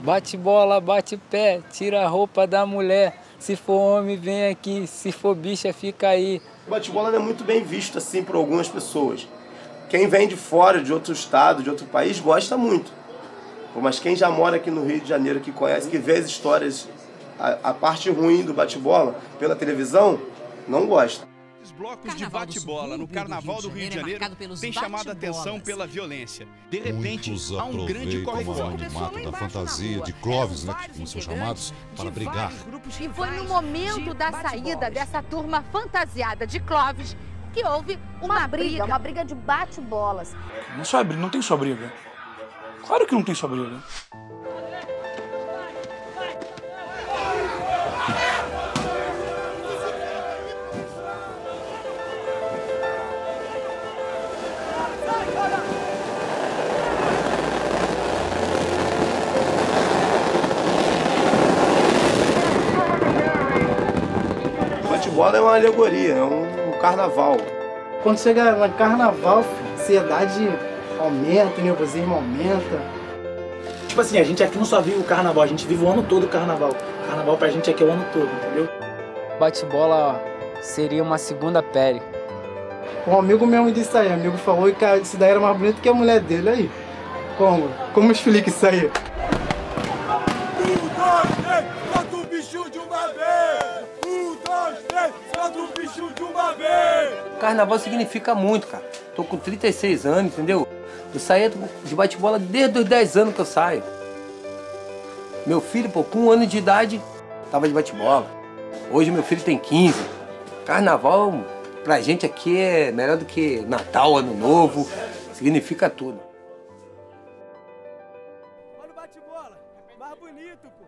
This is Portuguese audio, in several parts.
Bate bola, bate pé, tira a roupa da mulher. Se for homem, vem aqui, se for bicha, fica aí. O bate-bola não é muito bem visto assim por algumas pessoas. Quem vem de fora, de outro estado, de outro país, gosta muito. Mas quem já mora aqui no Rio de Janeiro, que conhece, que vê as histórias, a parte ruim do bate-bola pela televisão, não gosta. Os blocos de bate-bola no Carnaval do Rio de Janeiro têm chamado a atenção pela violência. De repente, há um grande corre-corre. O anonimato da fantasia de Clóvis, né, como são chamados, para brigar. E foi no momento da saída dessa turma fantasiada de Clóvis que houve uma briga de bate-bolas. Não tem só briga. Claro que não tem só briga. Bate-bola é uma alegoria, é um carnaval. Quando chega no carnaval, a ansiedade aumenta, o nervosismo aumenta. Tipo assim, a gente aqui não só vive o carnaval, a gente vive o ano todo o carnaval. O carnaval pra gente aqui é o ano todo, entendeu? Bate-bola seria uma segunda pele. Um amigo mesmo disse aí, amigo falou que esse daí era mais bonito que a mulher dele aí. Como explica isso aí? 1, 2, 3, solta o bicho de uma vez! 1, 2, 3, solta o bicho de uma vez! Carnaval significa muito, cara. Tô com 36 anos, entendeu? Eu saía de bate-bola desde os 10 anos que eu saio. Meu filho, pô, com 1 ano de idade, tava de bate-bola. Hoje meu filho tem 15. Carnaval, pra gente aqui, é melhor do que Natal, Ano Novo. Significa tudo. Olha o bate-bola, mais bonito, pô.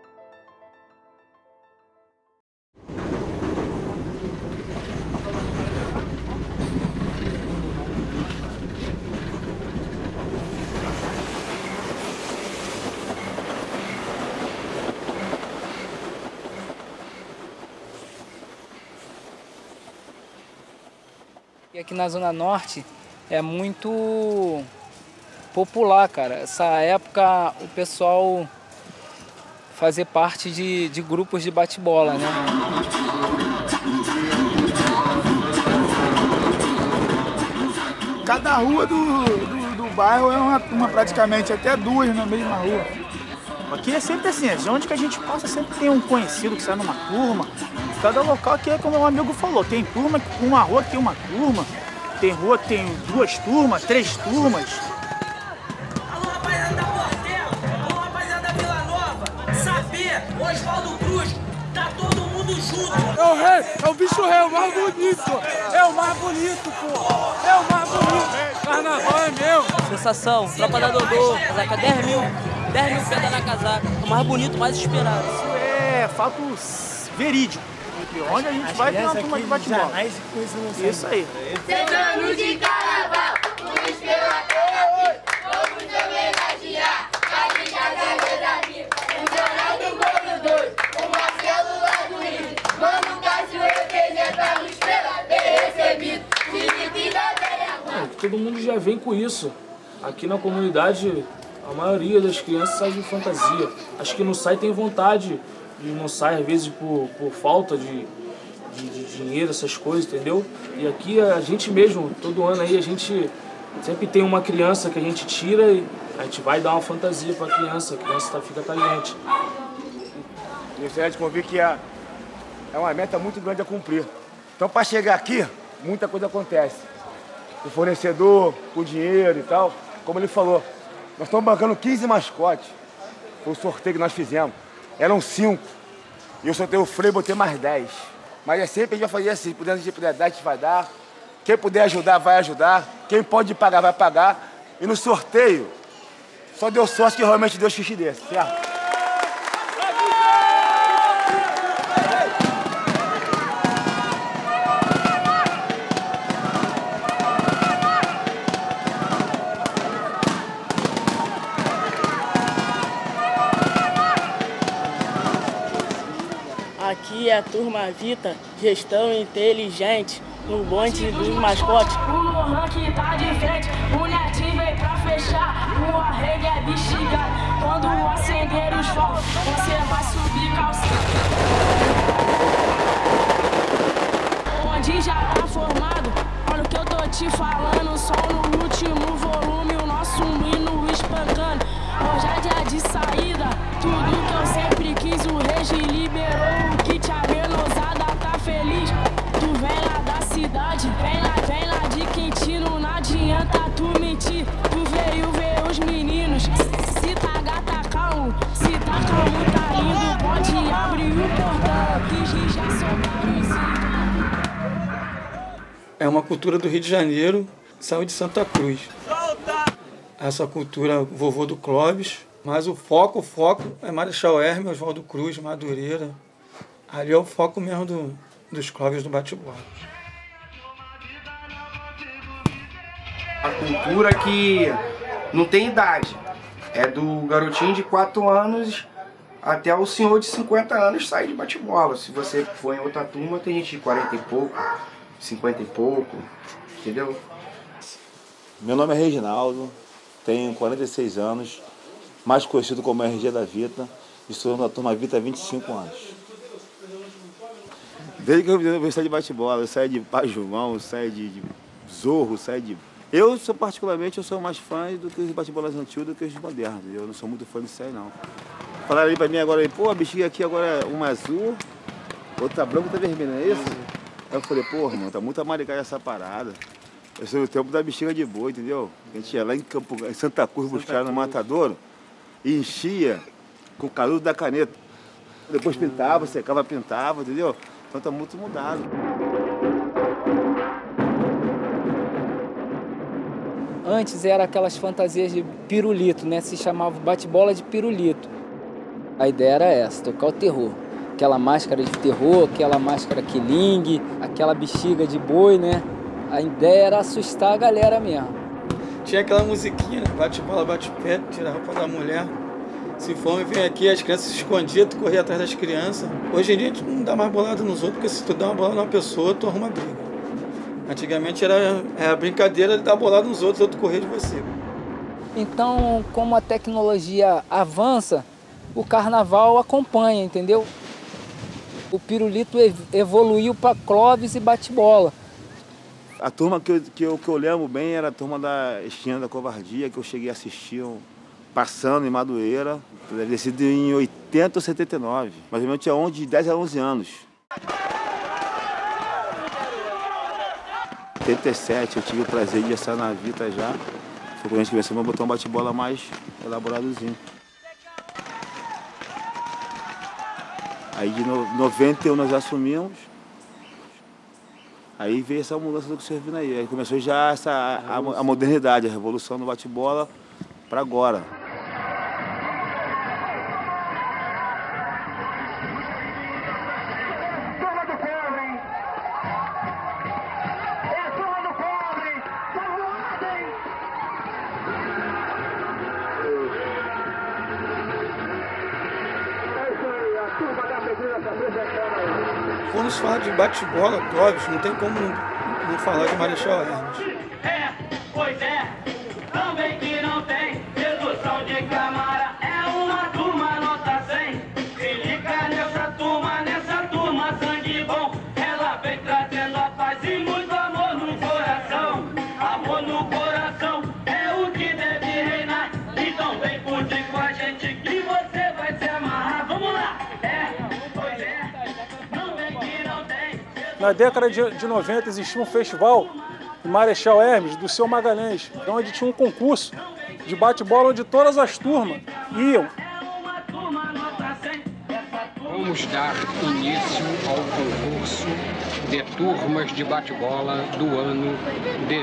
E aqui na Zona Norte é muito popular, cara. Essa época o pessoal fazer parte de grupos de bate-bola, né? Cada rua do bairro é uma praticamente, até 2 na mesma rua. Aqui é sempre assim, onde que a gente passa sempre tem um conhecido que sai numa turma. Cada local aqui é como o amigo falou, tem turma, uma rua que tem uma turma, tem rua que tem 2 turmas, 3 turmas. Alô, rapaziada da Portela, alô, rapaziada da Vila Nova, Sapê, Oswaldo Cruz, tá todo mundo junto. É o rei, é o bicho rei, o mais bonito. É o mais bonito, pô. É o mais bonito. Carnaval é meu. Sensação, tropa da Dodô, casaca 10 mil pedras na casaca. O mais bonito, mais esperado. Isso é fato verídico. Onde a gente vai ter uma turma de bate-bola. Isso aí. 100 anos de carnaval, luz pela terra, vamos homenagear a brigada verdadeira. O Jornal do Corredor, o Marcelo lá do Rio, Mano Cássio representa a luz pela ter recebido, Felipe da Terra. Todo mundo já vem com isso. Aqui na comunidade, a maioria das crianças sai de fantasia. Acho que não sai, tem vontade. E não sai, às vezes, por falta de dinheiro, essas coisas, entendeu? E aqui a gente mesmo, todo ano aí, a gente sempre tem uma criança que a gente tira e a gente vai dar uma fantasia pra criança, a criança fica com a gente. Gostaria de convir que é uma meta muito grande a cumprir. Então, para chegar aqui, muita coisa acontece. O fornecedor, o dinheiro e tal, como ele falou, nós estamos bancando 15 mascotes. Foi o sorteio que nós fizemos. Eram 5. E eu soltei o freio e botei mais 10. Mas é sempre a gente vai fazer assim. Se a gente puder dar, a gente vai dar. Quem puder ajudar, vai ajudar. Quem pode pagar, vai pagar. E no sorteio, só deu sorte que realmente Deus quis desse, certo? Aqui é a turma Vita, gestão inteligente, no bonde dos mascotes. O Lohan que tá de frente, o Netinho veio pra fechar, o arregue é bexiga, quando acender foco, você vai subir calçado. Onde já tá formado, olha o que eu tô te falando. Só no último volume, o nosso hino espancando. Hoje é dia de saída, tudo que eu sempre quis. O Regi liberou o kit, a menosada tá feliz. Tu vem lá da cidade, vem lá de Quintino. Não adianta tu mentir, tu veio ver os meninos. Se tá gata, calmo, se tá calmo, tá lindo. Pode abrir o portão, que já soltaram os cintos. É uma cultura do Rio de Janeiro, saiu de Santa Cruz. Essa cultura, vovô do Clóvis, mas o foco é Marechal Hermes, Oswaldo Cruz, Madureira. Ali é o foco mesmo dos Clóvis do bate-bola. A cultura que não tem idade, é do garotinho de 4 anos até o senhor de 50 anos sair de bate-bola. Se você for em outra turma, tem gente de 40 e pouco, 50 e pouco, entendeu? Meu nome é Reginaldo, tenho 46 anos, mais conhecido como RG da Vita, estou na turma Vita há 25 anos. Desde que eu saí de bate-bola, eu saí de Pajumão, eu saí de Zorro, eu saí de... Eu sou mais fã do que os bate-bolas antigos do que os modernos. Eu não sou muito fã disso aí, não. Falaram ali pra mim agora, pô, a bexiga aqui agora é uma azul, outra branca e outra vermelha, não é isso? Aí eu falei, pô, irmão, tá muito amaricada essa parada. Eu sou o tempo da bexiga de boi, entendeu? A gente ia lá em Santa Cruz buscar no Matadouro e enchia com o canudo da caneta. Depois pintava, secava, pintava, entendeu? Então tá muito mudado. Antes era aquelas fantasias de pirulito, né? Se chamava bate-bola de pirulito. A ideia era essa, tocar o terror. Aquela máscara de terror, aquela máscara quilingue, aquela bexiga de boi, né? A ideia era assustar a galera mesmo. Tinha aquela musiquinha, né? Bate-bola, bate-pé, tira a roupa da mulher. Se fome, vem aqui, as crianças se escondiam, tu corria atrás das crianças. Hoje em dia a gente não dá mais bolada nos outros, porque se tu dá uma bolada numa pessoa, tu arruma briga. Antigamente era a brincadeira de dar bolada nos outros, outro correr de você. Então, como a tecnologia avança, o carnaval acompanha, entendeu? O pirulito evoluiu para Clóvis e bate-bola. A turma que eu lembro bem era a turma da Esquina da Covardia, que eu cheguei a assistir passando em Madureira. Deve ter sido em 80 ou 79. Mais ou menos tinha de 10 a 11 anos. Em 87 eu tive o prazer de estar na Vita já. Foi quando a gente começou a botar um bate-bola mais elaboradozinho. Aí de 91 nós assumimos. Aí veio essa mudança do que você viu aí. Aí começou já a modernidade, a revolução do bate-bola para agora. Quando se fala de bate-bola, Clóvis, não tem como não falar de Marechal Hermes. Pois é, também que não tem redução de câmara, é uma turma nota 100. Se liga nessa turma sangue bom, ela vem trazendo a paz e muito amor no coração. Amor no coração é o que deve reinar, então vem curtir com a gente que você vai se amarrar. Vamos lá! Pois é, não vem que não tem. Na década de 90 existia um festival em Marechal Hermes, do Seu Magalhães, onde tinha um concurso de bate-bola onde todas as turmas iam. Vamos dar início ao concurso de turmas de bate-bola do ano de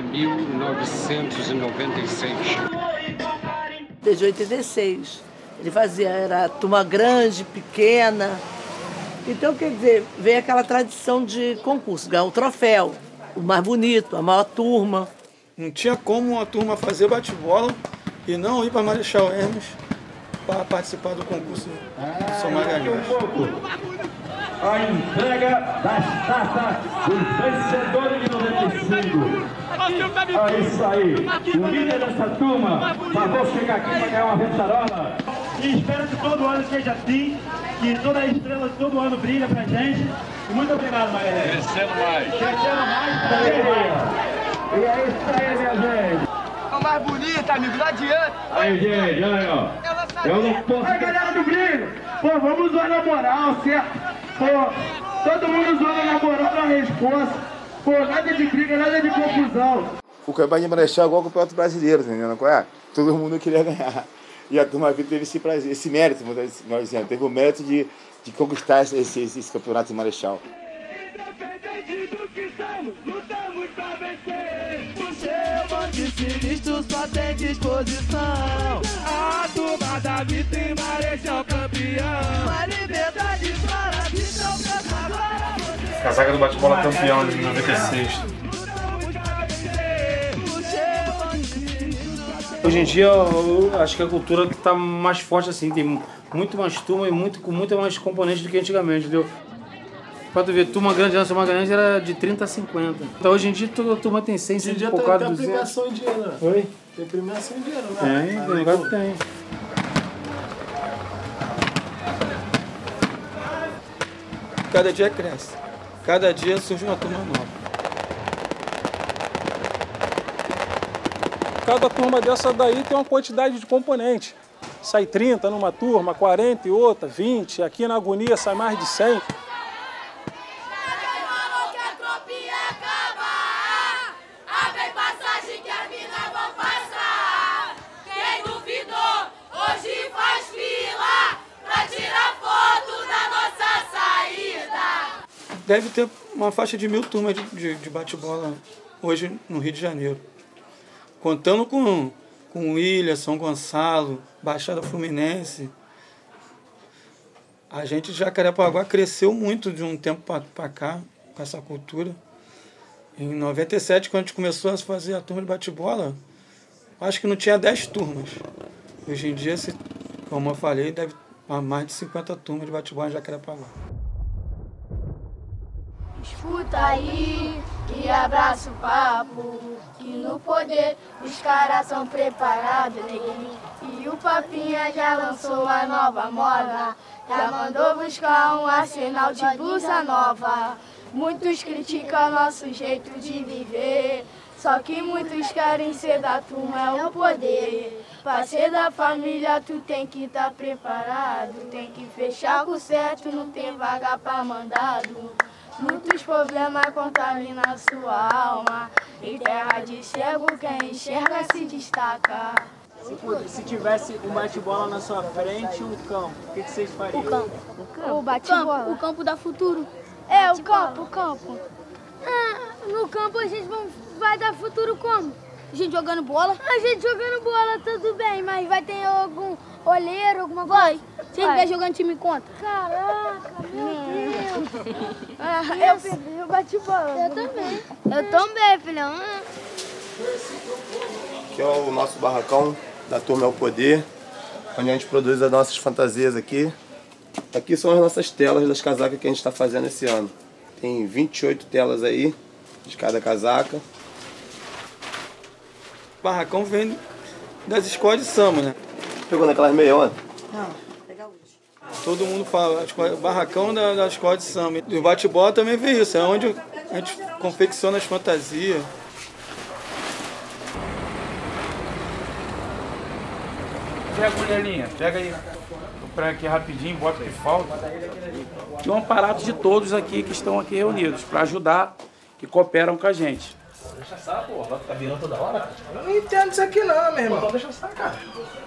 1996. Desde 86. Ele fazia, era turma grande, pequena. Então, quer dizer, veio aquela tradição de concurso, ganhar o troféu, o mais bonito, a maior turma. Não tinha como uma turma fazer bate-bola e não ir para Marechal Hermes para participar do concurso de São Magalhães. A entrega das taças dos vencedores de 95. É isso aí. O líder dessa turma, favor chegar aqui para ganhar uma ventarola. e espero que todo ano seja assim, que toda a estrela todo ano brilha pra gente. E muito obrigado, Magalhães. Crescendo mais. Crescendo mais, e é isso aí, minha gente. É o mais bonito, amigo, não adianta. Aí, gente, olha, ó. Eu não posso... Aí, galera do brilho, pô, vamos zoar na moral, certo? Pô, todo mundo zoando na moral na resposta. Pô, nada de briga, nada de confusão. O Campeonato de Marechal é igual o Campeonato Brasileiro, entendeu? Qual é? Todo mundo queria ganhar. E a Turma Vida teve esse prazer, esse mérito, nós dizemos, teve o mérito de conquistar esse Campeonato de Marechal. Independente do que somos, lutamos pra vencer. O seu monte sinistro só tem disposição. A Turma da Vida em Marechal campeão. A liberdade para a vida, agora você. Casaca do bate-bola campeão de 96. Hoje em dia, eu acho que a cultura está mais forte assim, tem muito mais turma e com muito mais componentes do que antigamente, entendeu? Pra tu ver, turma grande, nossa turma grande era de 30 a 50. Então hoje em dia toda turma tem 100, 100 e poucado, 200. Tem premiação em dinheiro, né? Oi? Tem premiação em dinheiro, né? Tem lugar que tem. Cada dia cresce, cada dia surge uma turma nova. Cada turma dessa daí tem uma quantidade de componentes. Sai 30 numa turma, 40 e outra, 20. Aqui na Agonia sai mais de 100. Deve ter uma faixa de 1000 turmas de bate-bola hoje no Rio de Janeiro. Contando com Ilha, São Gonçalo, Baixada Fluminense. A gente de Jacarepaguá cresceu muito de um tempo para cá, com essa cultura. Em 97, quando a gente começou a fazer a turma de bate-bola, acho que não tinha 10 turmas. Hoje em dia, como eu falei, deve ter mais de 50 turmas de bate-bola em Jacarepaguá. Escuta aí e abraça o papo, que no poder os caras são preparados, neguinho. E o Papinha já lançou a nova moda, já mandou buscar um arsenal de blusa nova. Muitos criticam nosso jeito de viver, só que muitos querem ser da turma, é o poder. Pra ser da família tu tem que estar preparado, tem que fechar com certo, não tem vaga pra mandado. Muitos problemas contaminam a sua alma. Em terra de cego, quem enxerga se destaca. Se tivesse um bate-bola na sua frente e um campo, o que vocês fariam? O campo. O bate-bola. O campo da futuro. É, o campo. No campo a gente vai dar futuro como? A gente jogando bola? A gente jogando bola, tudo bem, mas vai ter algum olheiro, alguma coisa? Vai. Se a gente vai jogando time contra. Caraca, meu Deus. Eu perdi o bate-bola. Eu também. Eu também, filhão. Aqui é o nosso barracão da Turma é o Poder, onde a gente produz as nossas fantasias aqui. Aqui são as nossas telas das casacas que a gente está fazendo esse ano. Tem 28 telas aí, de cada casaca. O barracão vem das escolas de samba, né? Pegou naquelas meias? Não, pegar hoje. Todo mundo fala, o barracão da escola de samba. E o bate-bola também vê isso, é onde a gente confecciona as fantasias. Pega, mulherlinha, pega aí. Pra aqui rapidinho, bota o que falta. E um aparato de todos aqui que estão aqui reunidos, para ajudar, que cooperam com a gente. Deixa essa, pô, vai ficar virando toda hora? Eu não entendo isso aqui não, meu irmão. Então deixa essa, cara.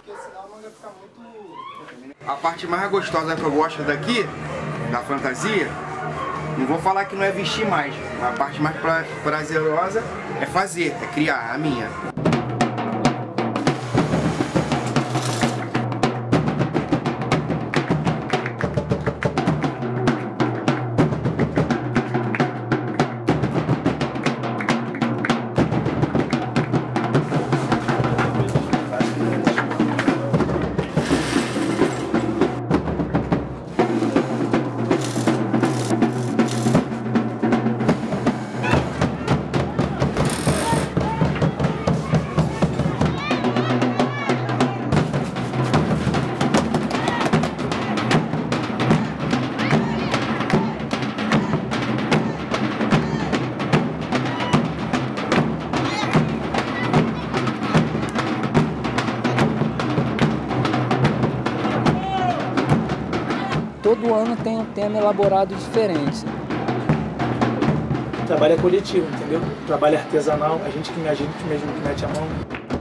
A parte mais gostosa que eu gosto daqui, da fantasia, não vou falar que não é vestir mais. A parte mais prazerosa é fazer, é criar, a minha. todo ano tem um tema elaborado diferente. O trabalho é coletivo, entendeu? O trabalho é artesanal, a gente mesmo que mete a mão.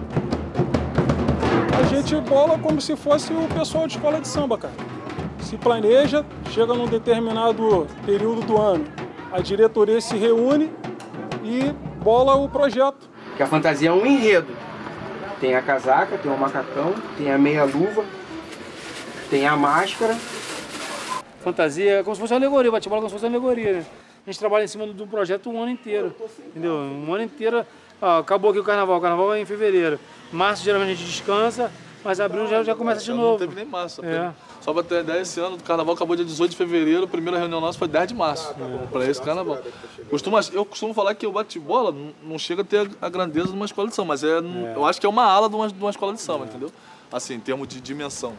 A gente bola como se fosse o pessoal de escola de samba, cara. Se planeja, chega num determinado período do ano, a diretoria se reúne e bola o projeto. Porque a fantasia é um enredo. Tem a casaca, tem o macacão, tem a meia-luva, tem a máscara. Fantasia é como se fosse uma alegoria, bate-bola é como se fosse uma alegoria, né? A gente trabalha em cima do projeto um ano inteiro, entendeu? Um ano inteiro, acabou aqui o carnaval é em fevereiro. Março geralmente a gente descansa, mas abril já começa de novo. Não teve nem março. Só pra ter ideia, esse ano o carnaval acabou dia 18 de fevereiro, a primeira reunião nossa foi 10 de março, para esse carnaval. Eu costumo falar que o bate-bola não chega a ter a grandeza de uma escola de samba, mas eu acho que é uma ala de uma escola de samba, entendeu? Assim, em termos de dimensão.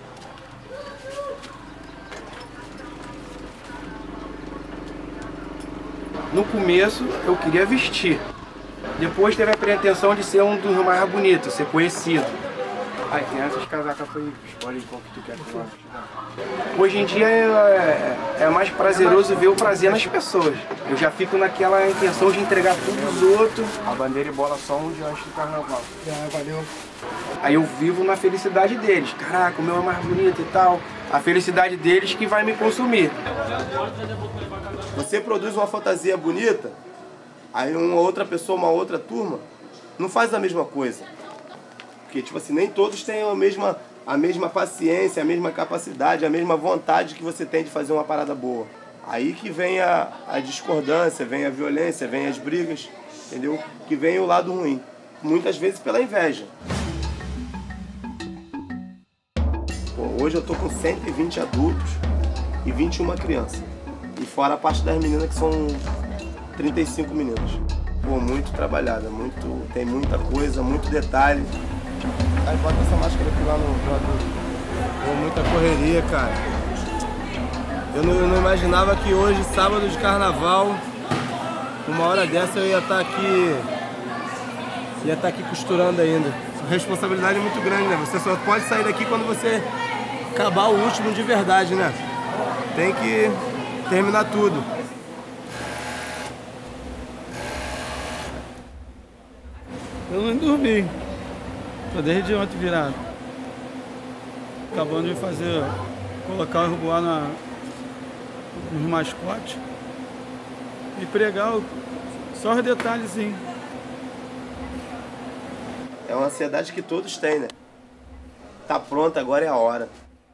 No começo eu queria vestir, depois teve a pretensão de ser um dos mais bonitos, ser conhecido. Aí tem essas casacas aí, escolhe qual que tu quer tomar. Hoje em dia é mais prazeroso ver o prazer nas pessoas. Eu já fico naquela intenção de entregar tudo pros outros. A bandeira e bola só um dia antes do carnaval. Valeu. Aí eu vivo na felicidade deles. Caraca, o meu é mais bonito e tal. A felicidade deles que vai me consumir. Você produz uma fantasia bonita, aí uma outra pessoa, uma outra turma, não faz a mesma coisa. Porque, tipo assim, nem todos têm a mesma paciência, a mesma capacidade, a mesma vontade que você tem de fazer uma parada boa. Aí que vem a discordância, vem a violência, vem as brigas, entendeu? Que vem o lado ruim. Muitas vezes pela inveja. Pô, hoje eu tô com 120 adultos e 21 crianças. E fora a parte das meninas, que são 35 meninas. Pô, muito trabalhada, tem muita coisa, muito detalhe. Aí bota essa máscara aqui lá no adulto. Pô, muita correria, cara. Eu não imaginava que hoje, sábado de carnaval, uma hora dessa eu ia estar aqui costurando ainda. A responsabilidade é muito grande, né? Você só pode sair daqui quando você acabar o último de verdade, né? Tem que terminar tudo. Eu não dormi. Tô desde ontem virado. Acabando de colocar o rubuá nos mascotes e pregar só os detalhezinhos. É uma ansiedade que todos têm, né? Tá pronto, agora é a hora.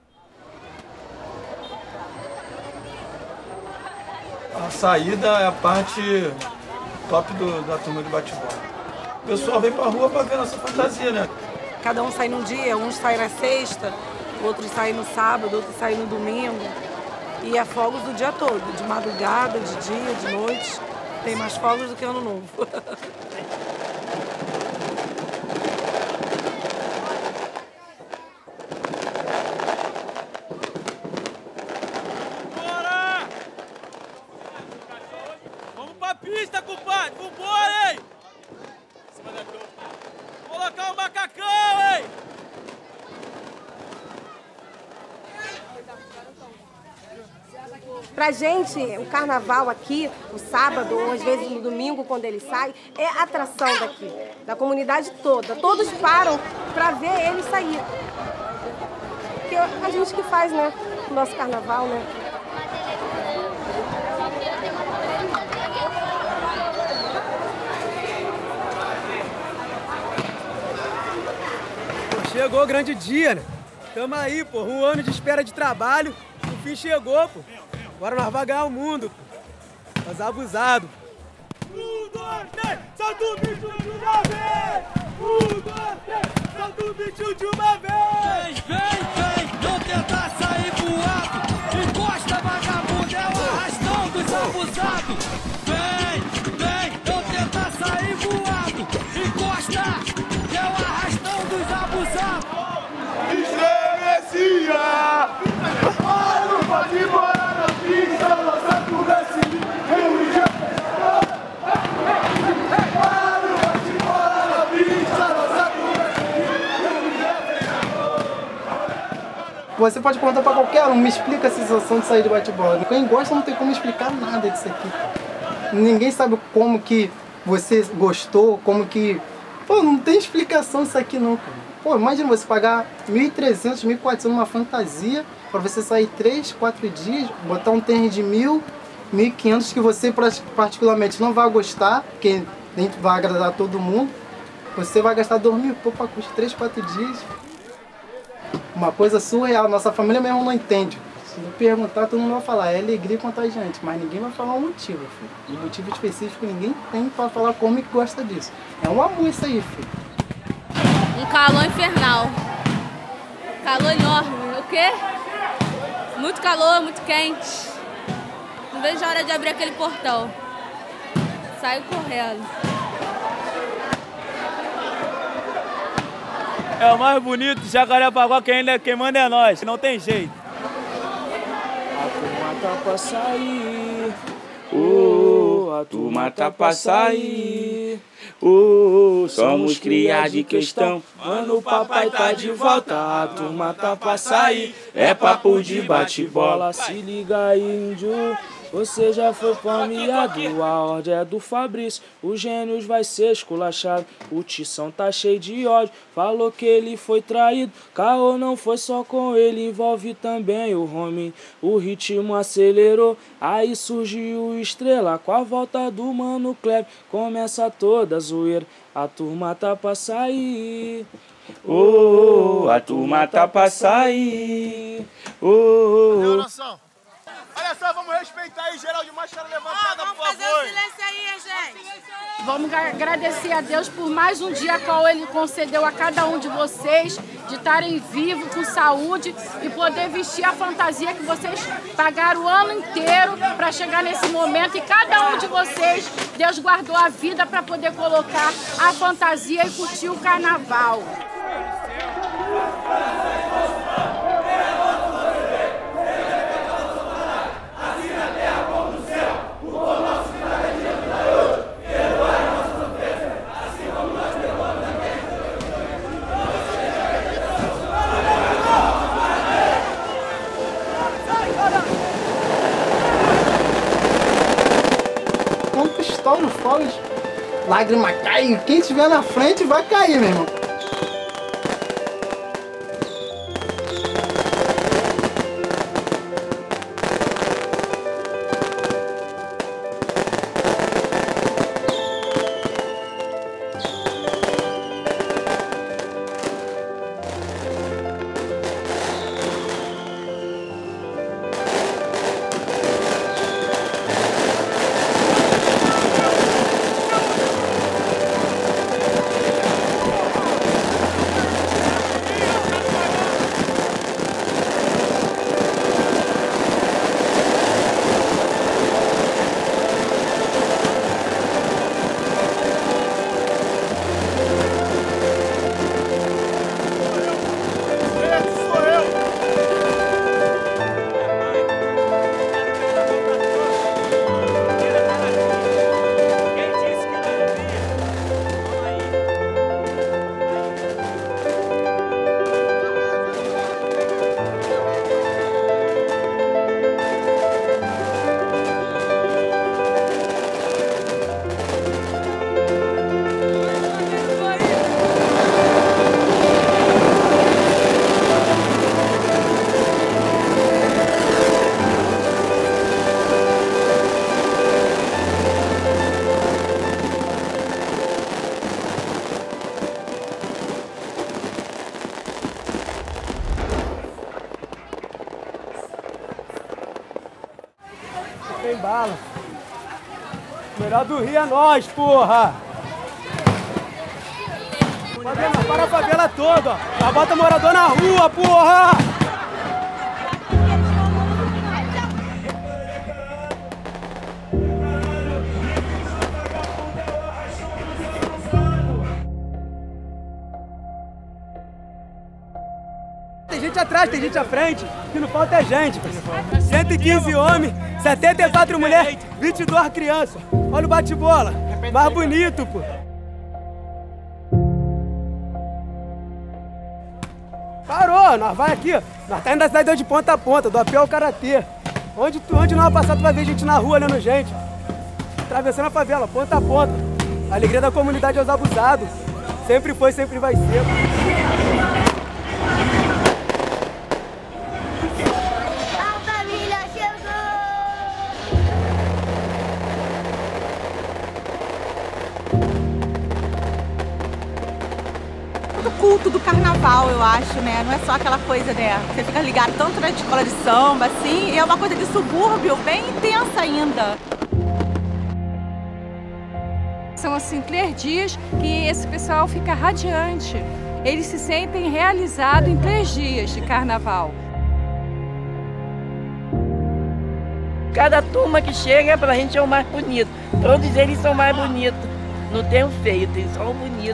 A saída é a parte top da turma de bate-bola. O pessoal vem pra rua pra ver nossa fantasia, né? Cada um sai num dia, uns saem na sexta, outros saem no sábado, outros saem no domingo. E é fogos do dia todo, de madrugada, de dia, de noite. Tem mais fogos do que Ano Novo. Vamos pra pista, compadre! Vambora, hein! Colocar o macacão, hein! Pra gente, o carnaval aqui, no sábado ou às vezes no domingo, quando ele sai, é atração daqui, da comunidade toda. Todos param pra ver ele sair. Porque a gente que faz, né, o nosso carnaval, né? Chegou o grande dia, né? Tamo aí, pô, um ano de espera de trabalho, o fim chegou, pô. Agora nós vamos ganhar o mundo, pô. Nós abusados. 1, 2, 3, solta o bicho de uma vez! 1, 2, 3, solta o bicho de uma vez! Vem, não tentar sair voado! Encosta, vagabundo, é o arrastão dos abusados! Vem, não tentar sair voado! Encosta, é o arrastão dos abusados! Estremecia! Olha, pode ir embora na pista, nossa conversa eu Você pode perguntar pra qualquer um, me explica a sensação de sair de bate-bola. Quem gosta não tem como explicar nada disso aqui. Ninguém sabe como que você gostou, como que... Pô, não tem explicação isso aqui não, cara. Pô, imagina você pagar 1.300, 1.400 numa fantasia pra você sair 3, 4 dias, botar um tênis de 1.000, 1.500 que você particularmente não vai gostar, porque nem vai agradar todo mundo. Você vai gastar 2.000 pra custa 3, 4 dias. Uma coisa surreal, nossa família mesmo não entende. Se eu perguntar, todo mundo vai falar, é alegria contagiante, mas ninguém vai falar um motivo, filho. Um motivo específico ninguém tem pra falar como que gosta disso. É um amor isso aí, filho. Um calor infernal. Calor enorme. O quê? Muito calor, muito quente. Não vejo a hora de abrir aquele portão. Saio correndo. É o mais bonito de Jacarepaguá, quem manda é nós, não tem jeito. A turma tá pra sair, a turma tá pra sair, somos cria de questão, mano, o papai tá de volta, a turma tá pra sair, é papo de bate-bola, se liga aí, índio. Você já foi palmeado, a ordem é do Fabrício, os gênios vai ser esculachado, o Tição tá cheio de ódio, falou que ele foi traído, caô não foi só com ele, envolve também o homem, o ritmo acelerou, aí surgiu o Estrela, com a volta do Mano Kleber, começa toda a zoeira, a turma tá pra sair, a turma tá pra sair, Olha só, vamos respeitar aí, geral de máscara levantada, por favor. Vamos fazer o silêncio aí, gente. Vamos agradecer a Deus por mais um dia qual Ele concedeu a cada um de vocês, de estarem vivos, com saúde e poder vestir a fantasia que vocês pagaram o ano inteiro para chegar nesse momento. E cada um de vocês, Deus guardou a vida para poder colocar a fantasia e curtir o carnaval. Quando estoura o fogo, lágrima cai, quem estiver na frente vai cair, meu irmão. Tem bala. Melhor do Rio é nós, porra! Favela, para a favela toda, ó. Já bota morador na rua, porra! Tem gente atrás, tem gente à frente, o que não falta é gente. 115 homens, 74 mulheres, 22 crianças. Olha o bate-bola, mais bonito, pô. Parou, nós vai aqui. Nós tá indo da cidade de ponta a ponta, do AP ao Karatê. Onde nós passar, tu vai ver gente na rua olhando gente. Atravessando a favela, ponta a ponta. A alegria da comunidade aos abusados. Sempre foi, sempre vai ser. Culto do carnaval, eu acho, né? Não é só aquela coisa, né? Você fica ligado tanto na escola de samba, assim, e é uma coisa de subúrbio bem intensa ainda. São, assim, 3 dias que esse pessoal fica radiante. Eles se sentem realizados em 3 dias de carnaval. Cada turma que chega, pra gente é o mais bonito. Todos eles são mais bonitos. Não tem o feio, tem só o bonito.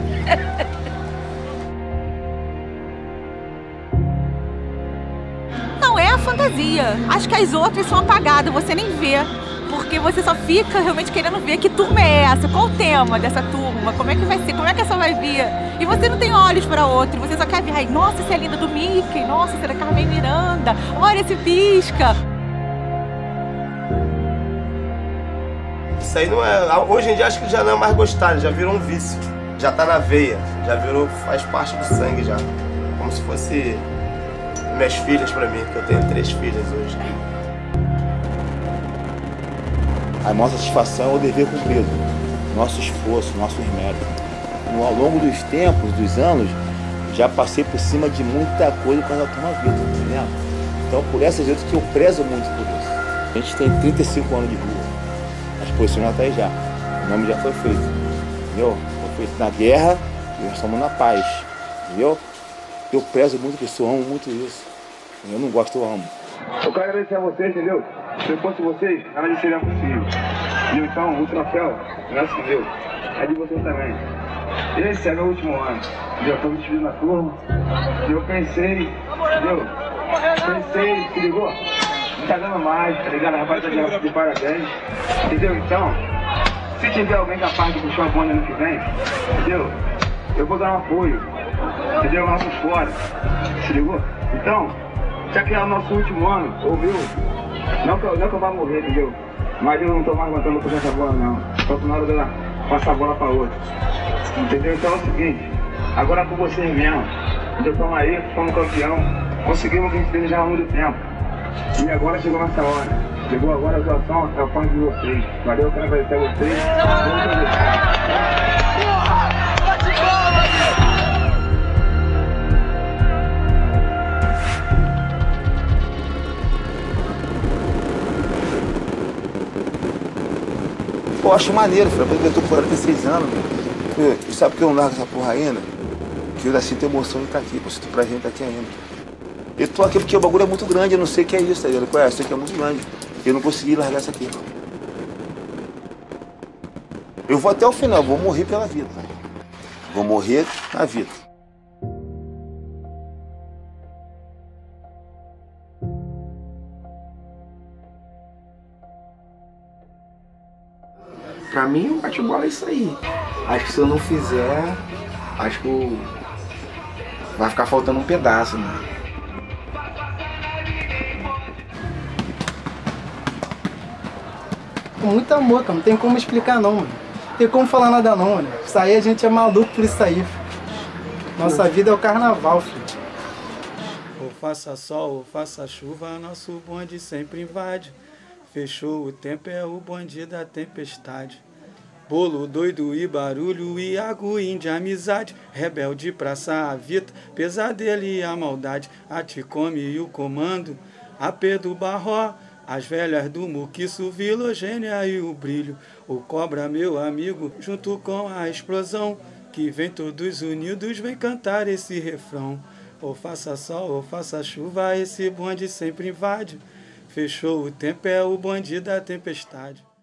Não é a fantasia. Acho que as outras são apagadas, você nem vê. Porque você só fica realmente querendo ver que turma é essa, qual o tema dessa turma, como é que vai ser, como é que essa vai vir. E você não tem olhos para outro, você só quer ver, ai, nossa, essa é linda do Mickey, nossa, essa é da Carmen Miranda, olha esse pisca. Isso aí não é... Hoje em dia acho que já não é mais gostar, já virou um vício. Já tá na veia, já virou, faz parte do sangue já. Como se fosse minhas filhas pra mim, que eu tenho 3 filhas hoje. A nossa satisfação é o dever cumprido, nosso esforço, nossos méritos. Ao longo dos tempos, dos anos, já passei por cima de muita coisa quando eu tomo a vida, entendeu? Então, por essas vezes que eu prezo muito por isso. A gente tem 35 anos de rua, a exposição já está aí já, o nome já foi feito, entendeu? Foi feito na guerra e nós estamos na paz, entendeu? Eu prezo muito isso, eu amo muito isso. Eu não gosto, eu amo. Eu quero agradecer a vocês, entendeu? Se eu fosse vocês, nada disso seria possível. E então, o troféu, graças a Deus, é de vocês também. Esse é meu último ano, entendeu? Eu estou me despedindo da turma. E eu pensei, entendeu? Pensei, se ligou? Não tá dando mais, tá ligado? A rapaziada de parabéns, entendeu? Então, se tiver alguém capaz de puxar a banda ano que vem, entendeu? Eu vou dar um apoio, entendeu? Nosso fora, se ligou? Então, já que é o nosso último ano, ouviu? Não que eu vá morrer, entendeu? Mas eu não tô mais aguentando com essa bola, não. Só tô na hora de eu passar a bola pra outra. Entendeu? Então é o seguinte, agora é com vocês mesmo. Então estamos aí, fomos campeão. Conseguimos o que a gente desejava há muito tempo. E agora chegou nossa hora. Chegou agora a atuação, é a parte de vocês. Valeu, quero agradecer a vocês. Pô, eu acho maneiro, eu tô com 46 anos, e sabe por que eu não largo essa porra ainda? Que eu ainda sinto emoção de estar aqui, eu sinto prazer em estar aqui ainda. Eu tô aqui porque o bagulho é muito grande, eu não sei o que é isso, tá ligado? Eu sei que é muito grande, eu não consegui largar isso aqui. Eu vou até o final, vou morrer pela vida. Vou morrer na vida. Pra mim, o bate-bola é isso aí. Acho que se eu não fizer, acho que vai ficar faltando um pedaço, né? Com muito amor, cara. Não tem como explicar não, mano. Não tem como falar nada não, mano. Isso aí a gente é maluco por isso aí, filho. Nossa vida é o carnaval, filho. Ou faça sol, ou faça chuva, nosso bonde sempre invade. Fechou o tempo, é o bonde da tempestade. Bolo doido e barulho e aguinho de amizade. Rebelde, praça, a vita, pesadelo e a maldade. A Ticome e o comando, a Pedro Barró. As velhas do Muquiço, Vilogênia e o brilho. O Cobra, meu amigo, junto com a explosão. Que vem todos unidos, vem cantar esse refrão. Ou faça sol, ou faça chuva, esse bonde sempre invade. Fechou o tempo, é o bonde da tempestade.